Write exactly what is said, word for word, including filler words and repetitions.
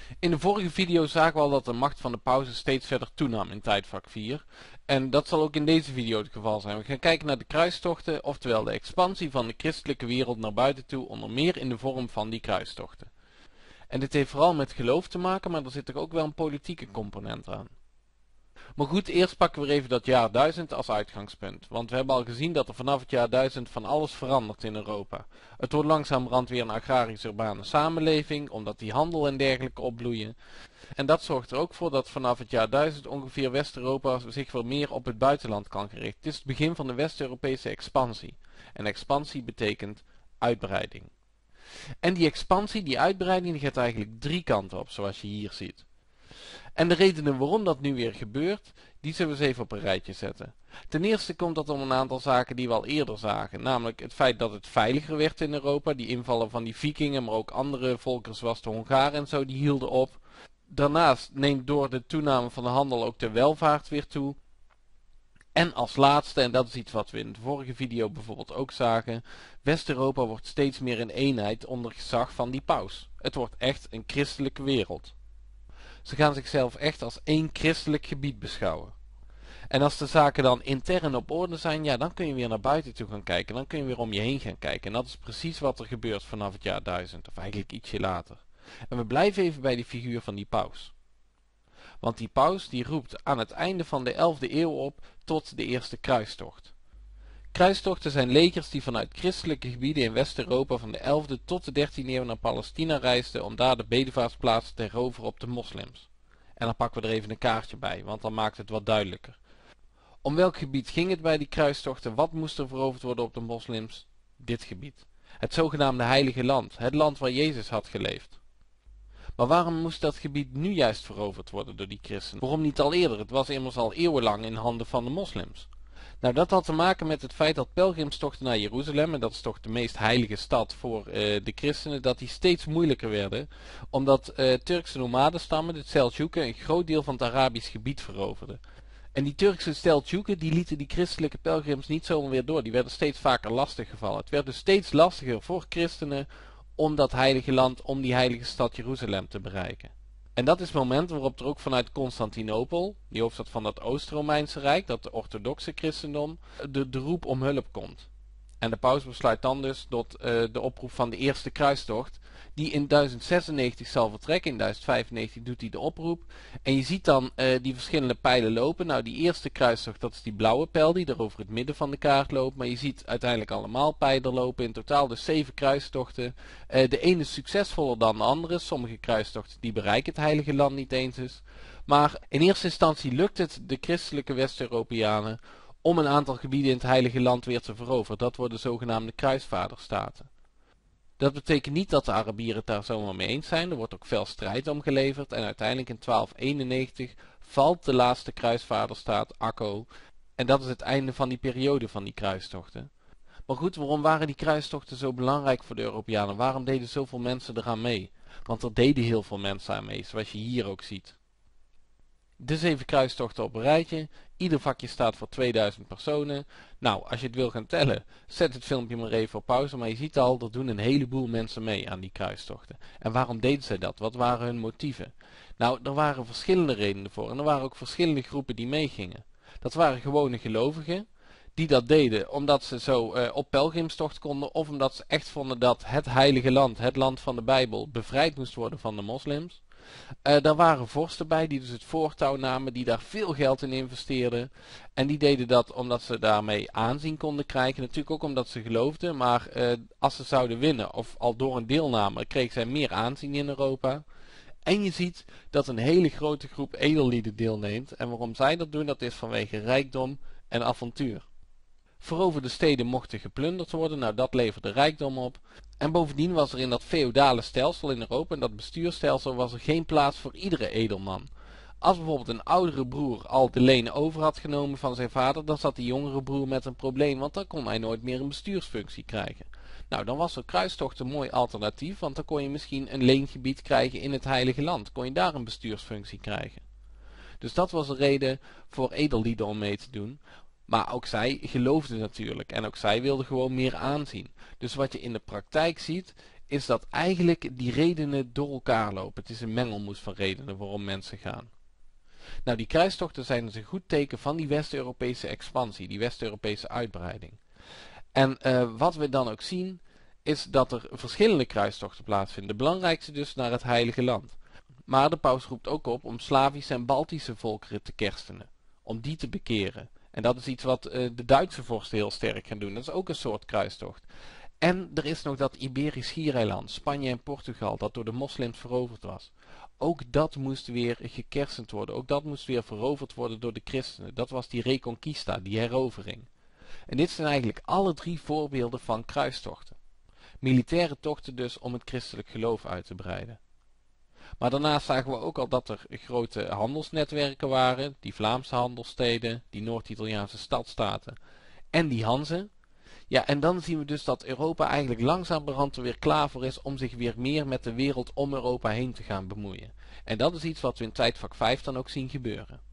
In de vorige video zagen we al dat de macht van de pausen steeds verder toenam in tijdvak vier. En dat zal ook in deze video het geval zijn. We gaan kijken naar de kruistochten, oftewel de expansie van de christelijke wereld naar buiten toe, onder meer in de vorm van die kruistochten. En dit heeft vooral met geloof te maken, maar er zit toch ook wel een politieke component aan. Maar goed, eerst pakken we even dat jaar duizend als uitgangspunt. Want we hebben al gezien dat er vanaf het jaar duizend van alles verandert in Europa. Het wordt langzamerhand weer een agrarisch-urbane samenleving, omdat die handel en dergelijke opbloeien. En dat zorgt er ook voor dat vanaf het jaar duizend ongeveer West-Europa zich weer meer op het buitenland kan gerichten. Het is het begin van de West-Europese expansie. En expansie betekent uitbreiding. En die expansie, die uitbreiding, die gaat eigenlijk drie kanten op, zoals je hier ziet. En de redenen waarom dat nu weer gebeurt, die zullen we eens even op een rijtje zetten. Ten eerste komt dat om een aantal zaken die we al eerder zagen. Namelijk het feit dat het veiliger werd in Europa. Die invallen van die vikingen, maar ook andere volkeren zoals de Hongaren en zo, die hielden op. Daarnaast neemt door de toename van de handel ook de welvaart weer toe. En als laatste, en dat is iets wat we in de vorige video bijvoorbeeld ook zagen, West-Europa wordt steeds meer een eenheid onder gezag van die paus. Het wordt echt een christelijke wereld. Ze gaan zichzelf echt als één christelijk gebied beschouwen. En als de zaken dan intern op orde zijn, ja, dan kun je weer naar buiten toe gaan kijken. Dan kun je weer om je heen gaan kijken. En dat is precies wat er gebeurt vanaf het jaar duizend, of eigenlijk ietsje later. En we blijven even bij die figuur van die paus. Want die paus die roept aan het einde van de elfde eeuw op tot de eerste kruistocht. Kruistochten zijn legers die vanuit christelijke gebieden in West-Europa van de elfde tot de dertiende eeuw naar Palestina reisden om daar de bedevaartsplaatsen te heroveren op de moslims. En dan pakken we er even een kaartje bij, want dan maakt het wat duidelijker. Om welk gebied ging het bij die kruistochten? Wat moest er veroverd worden op de moslims? Dit gebied. Het zogenaamde Heilige Land, het land waar Jezus had geleefd. Maar waarom moest dat gebied nu juist veroverd worden door die christenen? Waarom niet al eerder? Het was immers al eeuwenlang in handen van de moslims. Nou, dat had te maken met het feit dat pelgrimstochten naar Jeruzalem, en dat is toch de meest heilige stad voor uh, de christenen, dat die steeds moeilijker werden, omdat uh, Turkse nomadenstammen, de Seldsjoeken, een groot deel van het Arabisch gebied veroverden. En die Turkse Seldsjoeken, die lieten die christelijke pelgrims niet zomaar weer door, die werden steeds vaker lastiggevallen. Het werd dus steeds lastiger voor christenen om dat heilige land, om die heilige stad Jeruzalem te bereiken. En dat is het moment waarop er ook vanuit Constantinopel, die hoofdstad van dat Oost-Romeinse Rijk, dat de orthodoxe christendom, de, de roep om hulp komt. En de paus besluit dan dus tot uh, de oproep van de eerste kruistocht, die in duizend zesennegentig zal vertrekken. In duizend vijfennegentig doet hij de oproep. En je ziet dan uh, die verschillende pijlen lopen. Nou, die eerste kruistocht, dat is die blauwe pijl die er over het midden van de kaart loopt. Maar je ziet uiteindelijk allemaal pijlen lopen. In totaal dus zeven kruistochten. Uh, de ene is succesvoller dan de andere. Sommige kruistochten die bereiken het heilige land niet eens dus. Maar in eerste instantie lukt het de christelijke West-Europeanen om een aantal gebieden in het heilige land weer te veroveren. Dat worden zogenaamde kruisvaderstaten. Dat betekent niet dat de Arabieren het daar zomaar mee eens zijn. Er wordt ook veel strijd om geleverd. En uiteindelijk in twaalf eenennegentig valt de laatste kruisvaderstaat, Akko. En dat is het einde van die periode van die kruistochten. Maar goed, waarom waren die kruistochten zo belangrijk voor de Europeanen? Waarom deden zoveel mensen eraan mee? Want er deden heel veel mensen aan mee, zoals je hier ook ziet. De zeven kruistochten op een rijtje. Ieder vakje staat voor tweeduizend personen. Nou, als je het wil gaan tellen, zet het filmpje maar even op pauze. Maar je ziet al, er doen een heleboel mensen mee aan die kruistochten. En waarom deden zij dat? Wat waren hun motieven? Nou, er waren verschillende redenen voor. En er waren ook verschillende groepen die meegingen. Dat waren gewone gelovigen, die dat deden omdat ze zo uh, op pelgrimstocht konden. Of omdat ze echt vonden dat het heilige land, het land van de Bijbel, bevrijd moest worden van de moslims. Uh, daar waren vorsten bij die dus het voortouw namen, die daar veel geld in investeerden. En die deden dat omdat ze daarmee aanzien konden krijgen. Natuurlijk ook omdat ze geloofden, maar uh, als ze zouden winnen of al door een deelname kregen zij meer aanzien in Europa. En je ziet dat een hele grote groep edellieden deelneemt. En waarom zij dat doen, dat is vanwege rijkdom en avontuur. Veroverde steden mochten geplunderd worden, nou dat leverde rijkdom op. En bovendien was er in dat feodale stelsel in Europa, en dat bestuurstelsel, was er geen plaats voor iedere edelman. Als bijvoorbeeld een oudere broer al de lenen over had genomen van zijn vader, dan zat die jongere broer met een probleem, want dan kon hij nooit meer een bestuursfunctie krijgen. Nou, dan was er kruistocht een mooi alternatief, want dan kon je misschien een leengebied krijgen in het heilige land. Kon je daar een bestuursfunctie krijgen. Dus dat was de reden voor edellieden om mee te doen. Maar ook zij geloofden natuurlijk en ook zij wilden gewoon meer aanzien. Dus wat je in de praktijk ziet, is dat eigenlijk die redenen door elkaar lopen. Het is een mengelmoes van redenen waarom mensen gaan. Nou, die kruistochten zijn dus een goed teken van die West-Europese expansie, die West-Europese uitbreiding. En uh, wat we dan ook zien, is dat er verschillende kruistochten plaatsvinden. De belangrijkste dus naar het Heilige Land. Maar de paus roept ook op om Slavische en Baltische volkeren te kerstenen. Om die te bekeren. En dat is iets wat uh, de Duitse vorsten heel sterk gaan doen. Dat is ook een soort kruistocht. En er is nog dat Iberisch schiereiland, Spanje en Portugal, dat door de moslims veroverd was. Ook dat moest weer gekersend worden. Ook dat moest weer veroverd worden door de christenen. Dat was die reconquista, die herovering. En dit zijn eigenlijk alle drie voorbeelden van kruistochten. Militaire tochten dus om het christelijk geloof uit te breiden. Maar daarnaast zagen we ook al dat er grote handelsnetwerken waren. Die Vlaamse handelssteden, die Noord-Italiaanse stadstaten en die Hanzen. Ja, en dan zien we dus dat Europa eigenlijk langzamerhand er weer klaar voor is om zich weer meer met de wereld om Europa heen te gaan bemoeien. En dat is iets wat we in tijdvak vijf dan ook zien gebeuren.